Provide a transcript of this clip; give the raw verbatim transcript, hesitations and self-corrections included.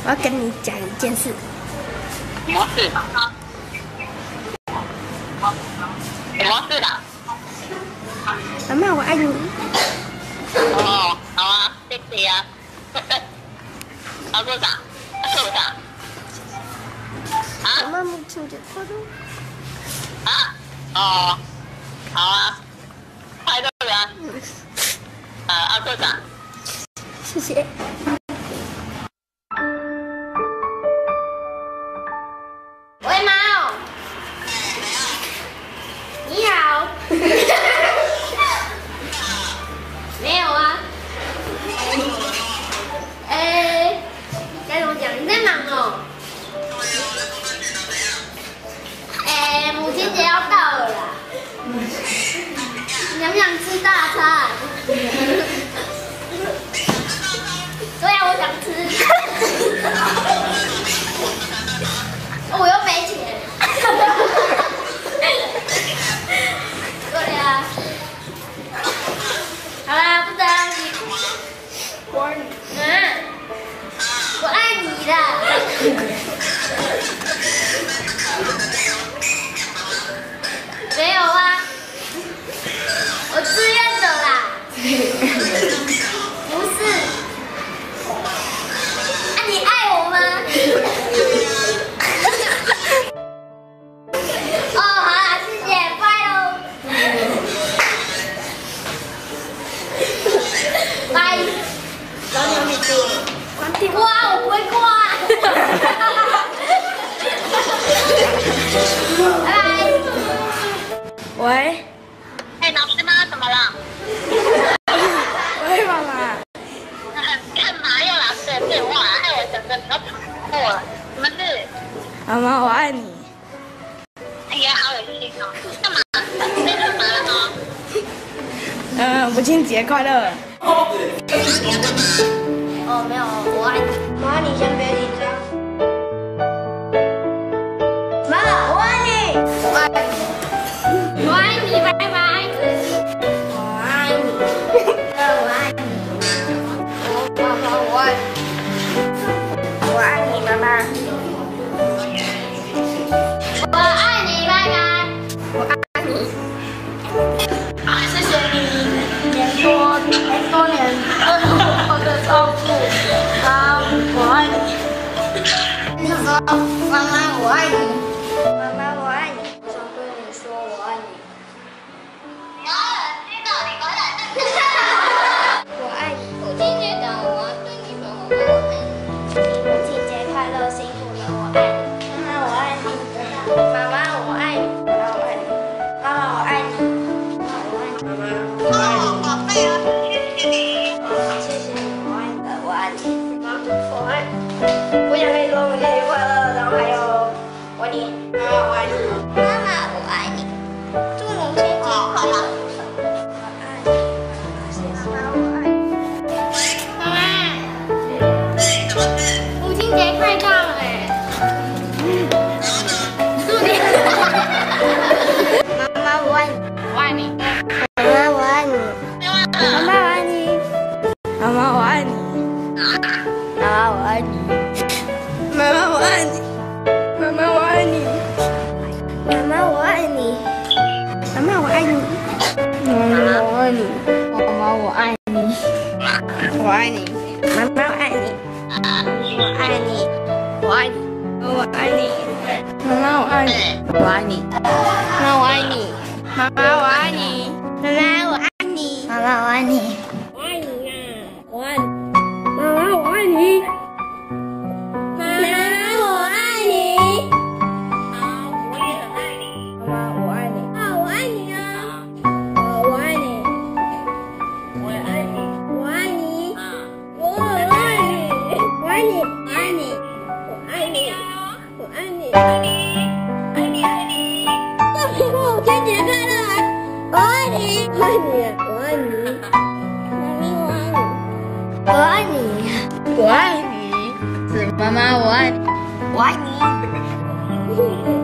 我要跟你讲一件事。 什么事？什么事的？ 妈妈，我爱你。 哦，好啊，谢谢啊。要做啥？要做啥？啊？ 妈妈母亲节快乐。 啊？哦，好啊，快乐啊。啊，要做啥？ 谢谢。喂，猫。你好。没有啊。哎，该怎么讲？你在忙哦。哎，母亲节要到了啦。想不想吃大餐？对呀，我想吃。我又没钱。对呀。好啦，不打你。我爱你。嗯。我爱你的。没有啊。我自愿的啦。不是。啊，你爱我吗？哦，好啦，谢谢，拜喽。拜。老牛你丢。关电话，我不会挂。拜拜。喂。 哎，老师吗？怎么了？ 喂，妈妈。 干嘛又拿这个电话？害我整个都吵破了。什么事？ 妈妈，我爱你。 哎呀，好有心哦！干嘛？被干嘛了吗？ 嗯，母亲节快乐。哦，没有，我爱你。妈，你先别紧张。妈，我爱你。我爱你。我爱你，拜拜。我爱你。我爱你。妈妈，我爱你。我爱你，妈妈。我爱你，拜拜。我爱你。谢谢你年多年多年对我的照顾，妈，我爱你。你说，妈妈，我爱你。妈妈，我爱你。我想对你说，我爱你。 你要冷静的，你回来再我爱你。 母亲节到，我要对你说，我爱你。 母亲节快乐，辛苦了，我爱你。妈妈，我爱你。妈妈，我爱你。妈妈，我爱你。妈妈，我爱你。妈妈，我爱你。妈妈，我爱你。 宝贝啊，谢谢你。 谢谢你，我爱你，我爱你。妈，我爱你。我想跟你说母亲节快乐，然后还有我爱你。妈妈，我爱你。妈妈，我爱你。祝母亲节快乐。我爱你。谢谢妈妈，我爱你。妈妈， 什么事？ 母亲节快到了哎。祝你。妈妈，我爱你。 我爱你。 妈妈，我爱你。妈妈，我爱你。妈妈，我爱你。妈妈，我爱你。妈妈，我爱你。妈妈，我爱你。妈妈，我爱你。妈妈，我爱你。妈妈，我爱你。妈妈，我爱你。我爱你。妈妈，我爱你。我爱你。我爱你。我爱你。妈妈，我爱你。我爱你。妈妈，我爱你。妈妈，我爱你。妈妈，我爱你。妈妈，我爱你。我爱你呀！我爱你。妈妈，我爱你。妈妈，我爱你。 啊，我也很爱你。 妈妈，我爱你。啊，我爱你啊！啊，我爱你。 我也爱你。 我爱你。 啊， 我爱你。我爱你。我爱你。我爱你。我爱你。 爱你，爱你，爱你。 母亲节快乐！我爱你。我爱你。我爱你。妈咪，我爱你。我爱你。我爱你。是妈妈，我爱你。我爱你。